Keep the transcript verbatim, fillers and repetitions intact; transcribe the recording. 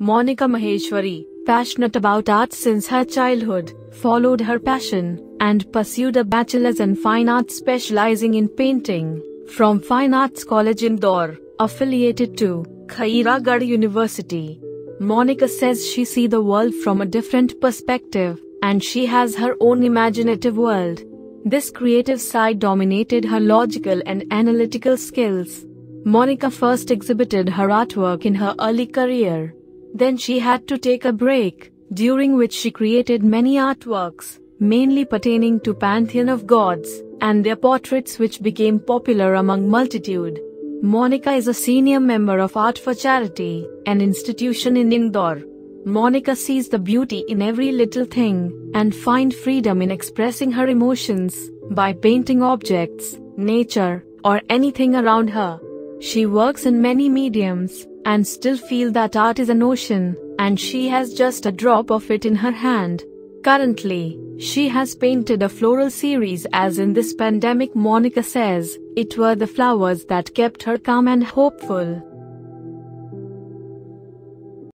Monica Maheshwari, passionate about art since her childhood, followed her passion and pursued a bachelor's in fine arts specializing in painting from Fine Arts College Indore, affiliated to Khairagarh University. Monica says she sees the world from a different perspective, and she has her own imaginative world. This creative side dominated her logical and analytical skills. Monica first exhibited her artwork in her early career. Then she had to take a break, during which she created many artworks, mainly pertaining to pantheon of gods and their portraits, which became popular among multitude. Monica is a senior member of Art for Charity, an institution in Indore. Monica sees the beauty in every little thing and finds freedom in expressing her emotions by painting objects, nature, or anything around her. She works in many mediums and still feels that art is an ocean, and she has just a drop of it in her hand. Currently, she has painted a floral series, as in this pandemic Monica says, it were the flowers that kept her calm and hopeful.